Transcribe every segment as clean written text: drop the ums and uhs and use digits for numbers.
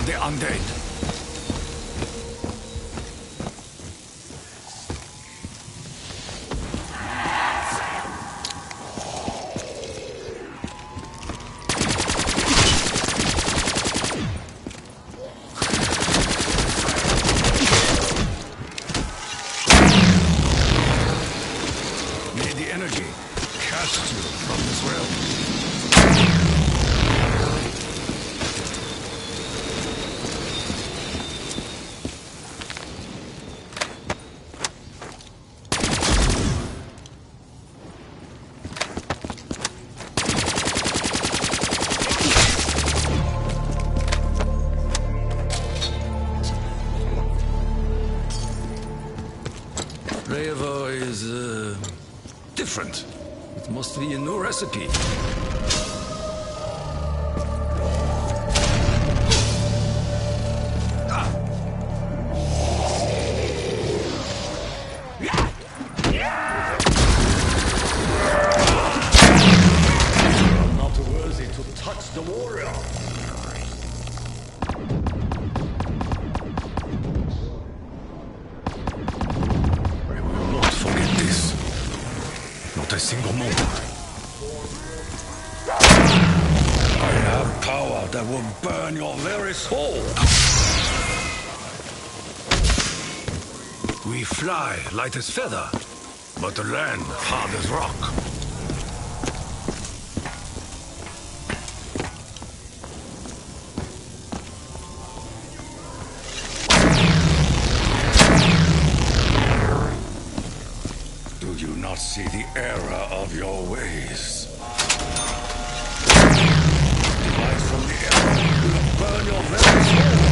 of the undead. May the energy cast you from this realm. Revo is, different. It must be a new recipe. I'm not worthy to touch the warrior. I will not forget this. Not a single moment. I have power that will burn your very soul. We fly light as feather, but the land hard as rock. Do you not see the error of your ways? Light from the error will burn your very soul.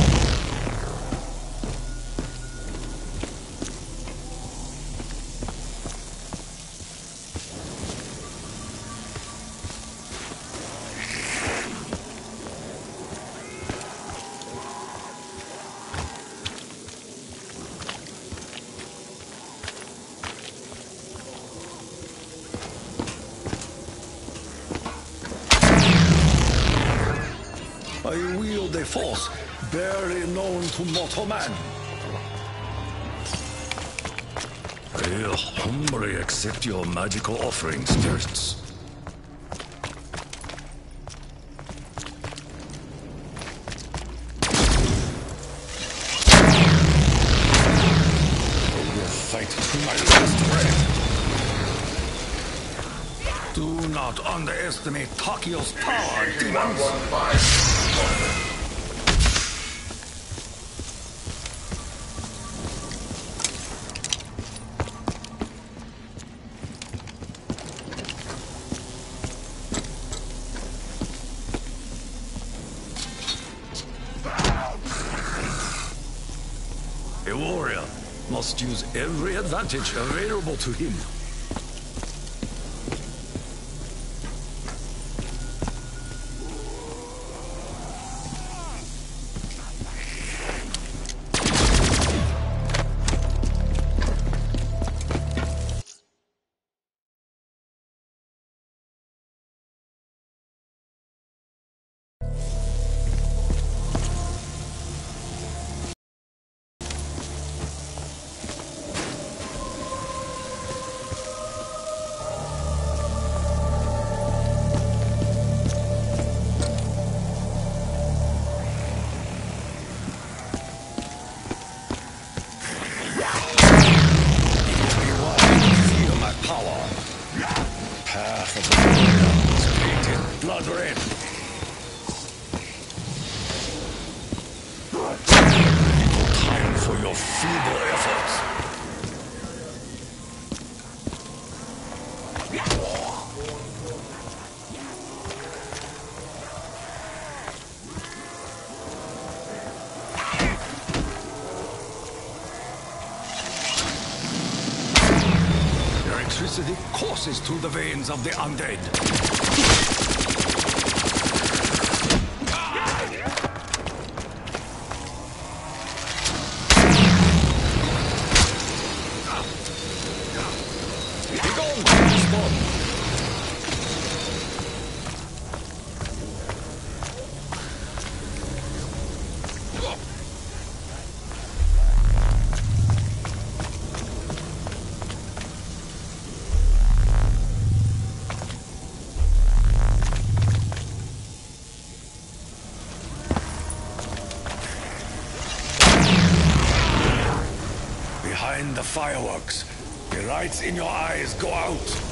I wield a force barely known to mortal man. I'll humbly accept your magical offering, spirits. I will fight to my last breath. Do not underestimate Takio's power, demons! A warrior must use every advantage available to him. Blood red. Little time for your feeble efforts. Electricity courses through the veins of the undead. behind the fireworks. The lights in your eyes go out.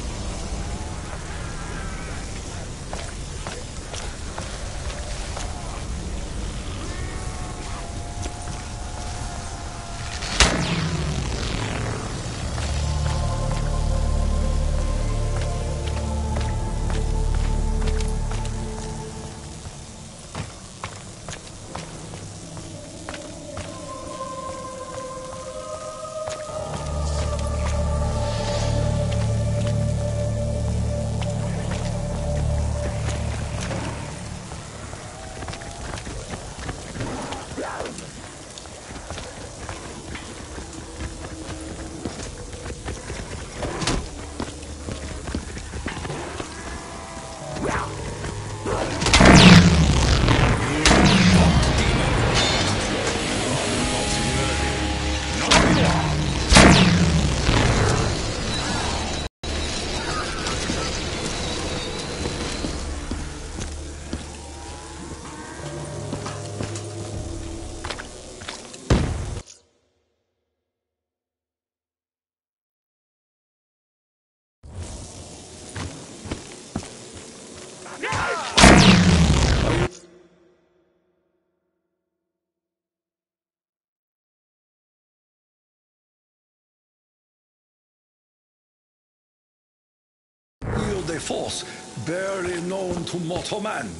Wield a force barely known to mortal man.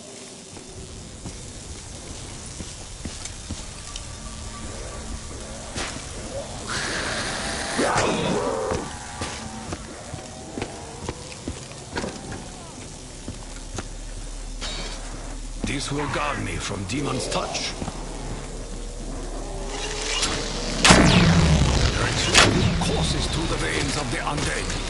This will guard me from demon's touch. Direction courses through the veins of the undead.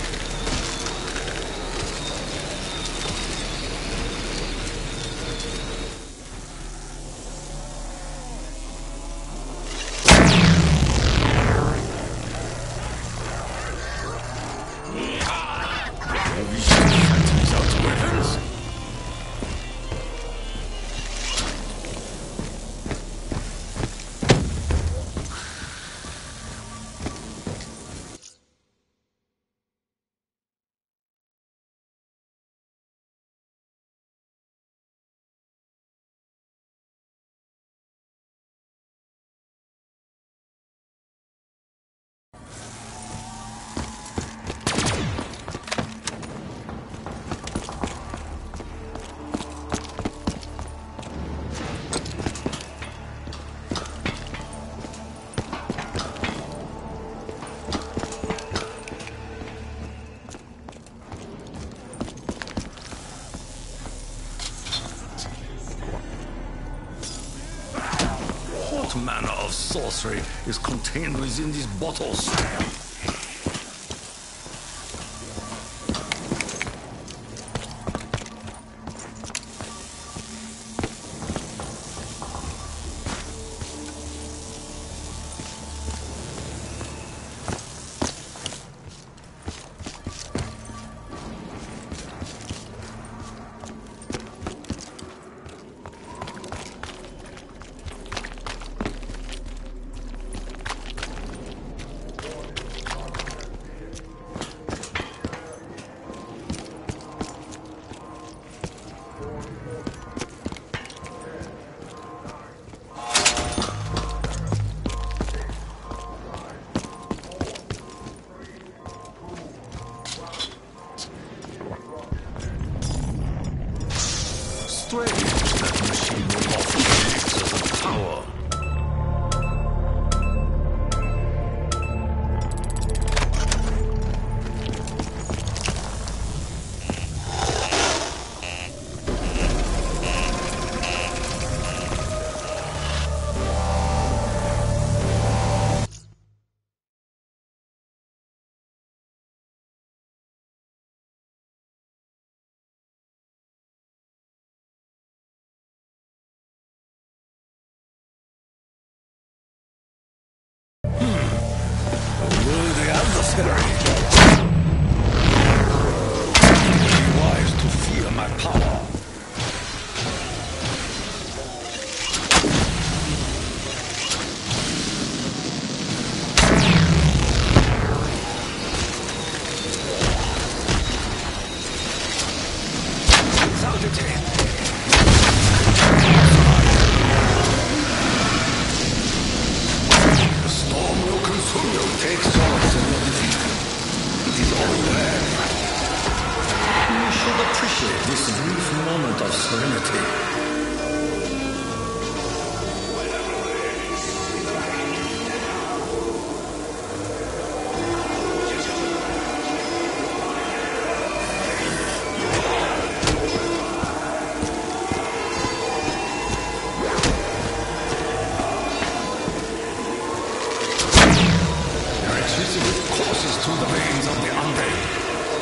What manner of sorcery is contained within these bottles? Strange that machine will offer relics as a tower. Adversary. Be wise to fear my power. consume you. Take solace in your defeat. It is all you have. You should appreciate this brief moment of serenity. Courses to the veins of the undead.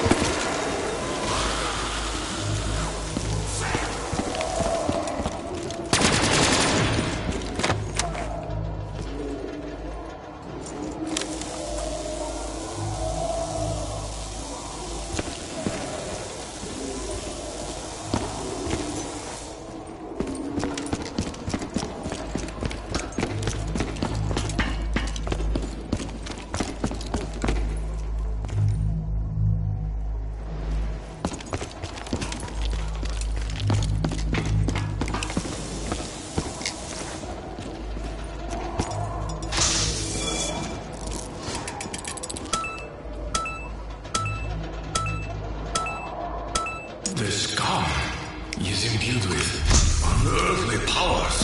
This scar is imbued with unearthly powers.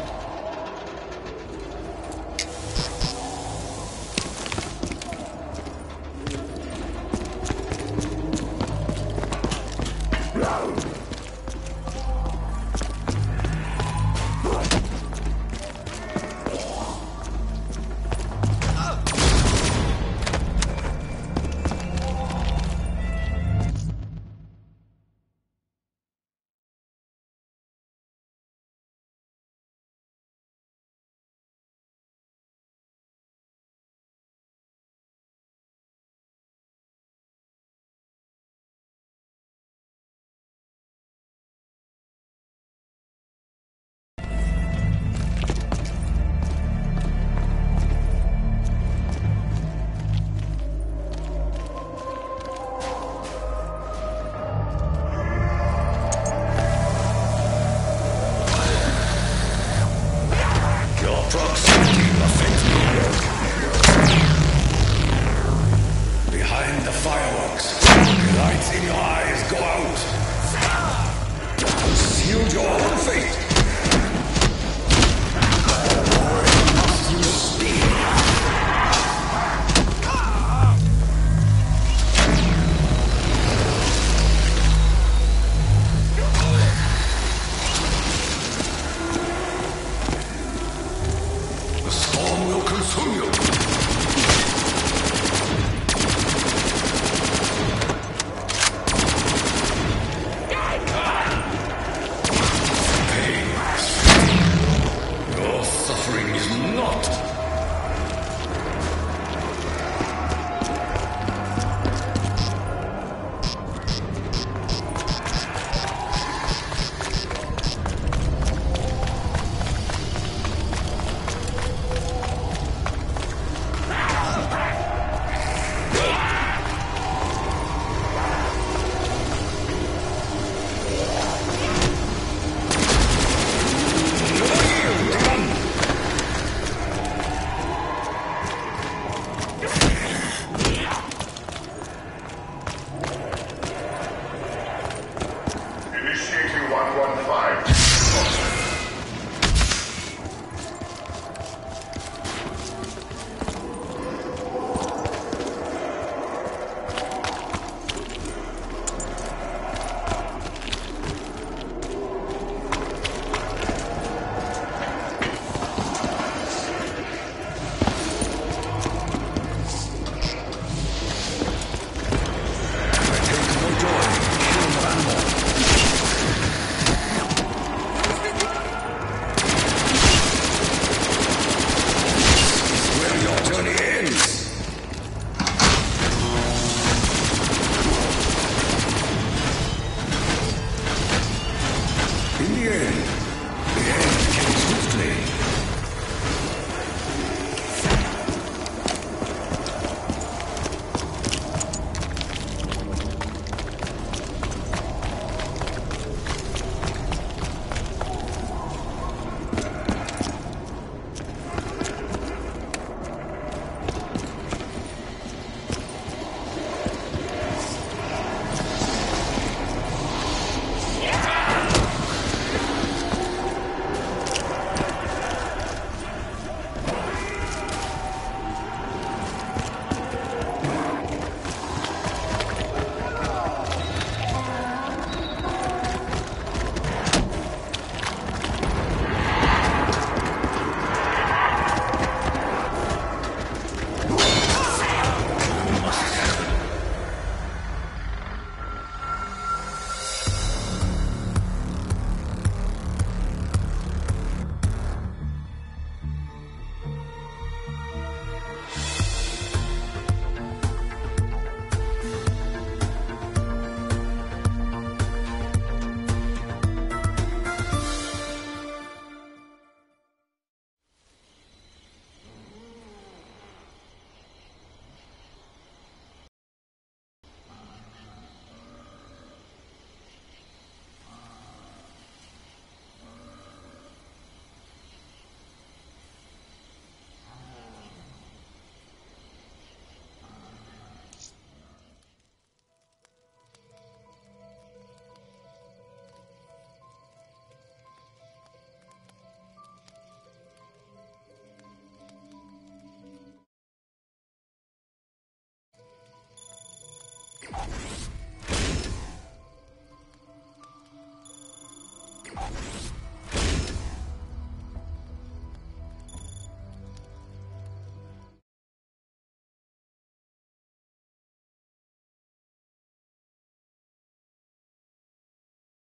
Behind the fireworks, the lights in your eyes go out. Seal your own fate. Or must you speed? The storm will consume you.